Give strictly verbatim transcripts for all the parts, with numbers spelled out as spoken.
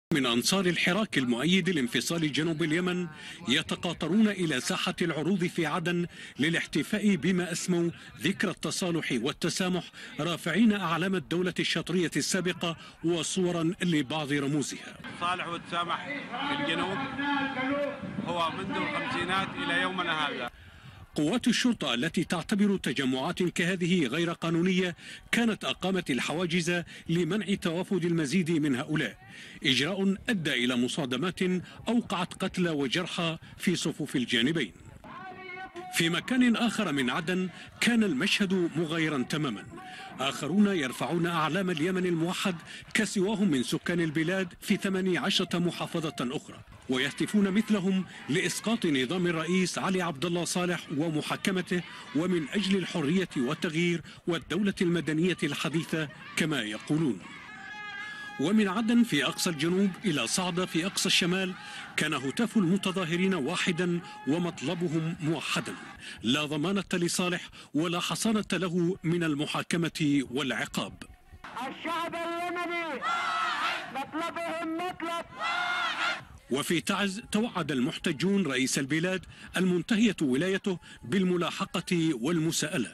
من أنصار الحراك المؤيد لانفصال جنوب اليمن يتقاطرون إلى ساحة العروض في عدن للاحتفاء بما أسموا ذكرى التصالح والتسامح، رافعين أعلام الدولة الشطرية السابقة وصورا لبعض رموزها. التصالح والتسامح في الجنوب هو منذ الخمسينات إلى يومنا هذا. قوات الشرطة التي تعتبر تجمعات كهذه غير قانونية كانت أقامت الحواجز لمنع توافد المزيد من هؤلاء، إجراء أدى إلى مصادمات أوقعت قتلى وجرحى في صفوف الجانبين. في مكان آخر من عدن كان المشهد مغايرا تماما، آخرون يرفعون أعلام اليمن الموحد كسواهم من سكان البلاد في ثمانية عشرة محافظة أخرى، ويهتفون مثلهم لإسقاط نظام الرئيس علي عبد الله صالح ومحاكمته، ومن أجل الحرية والتغيير والدولة المدنية الحديثة كما يقولون. ومن عدن في أقصى الجنوب إلى صعدة في أقصى الشمال كان هتاف المتظاهرين واحدا ومطلبهم موحدا: لا ضمانة لصالح ولا حصانة له من المحاكمة والعقاب. الشعب اليمني مطلبهم مطلب. وفي تعز توعد المحتجون رئيس البلاد المنتهية ولايته بالملاحقة والمساءلة.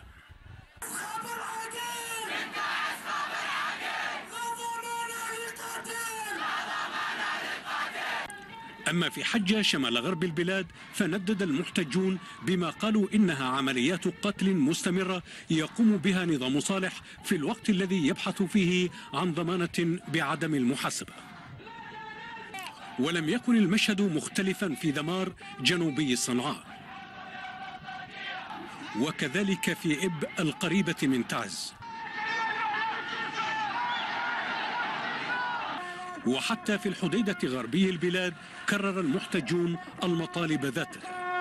أما في حجة شمال غرب البلاد فندد المحتجون بما قالوا إنها عمليات قتل مستمرة يقوم بها نظام صالح في الوقت الذي يبحث فيه عن ضمانة بعدم المحاسبة. ولم يكن المشهد مختلفا في دمار جنوبي صنعاء، وكذلك في إب القريبة من تعز، وحتى في الحديدة غربي البلاد كرر المحتجون المطالب ذاته.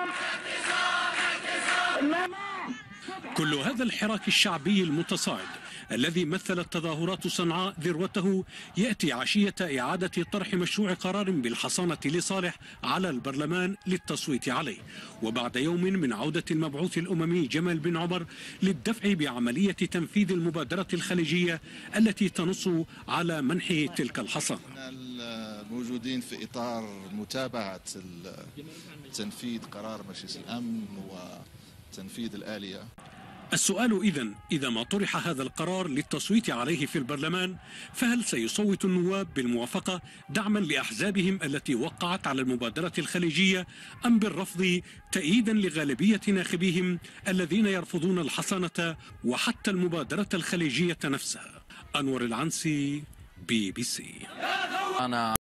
كل هذا الحراك الشعبي المتصاعد الذي مثلت تظاهرات صنعاء ذروته يأتي عشية إعادة طرح مشروع قرار بالحصانة لصالح على البرلمان للتصويت عليه، وبعد يوم من عودة المبعوث الأممي جمال بن عمر للدفع بعملية تنفيذ المبادرة الخليجية التي تنص على منح تلك الحصانة. الموجودين في إطار متابعة تنفيذ قرار مجلس الأمن وتنفيذ الآلية. السؤال إذن إذا ما طرح هذا القرار للتصويت عليه في البرلمان، فهل سيصوت النواب بالموافقة دعما لأحزابهم التي وقعت على المبادرة الخليجية، أم بالرفض تأييدا لغالبية ناخبيهم الذين يرفضون الحصانة وحتى المبادرة الخليجية نفسها؟ أنور العنسي، بي بي سي. أنا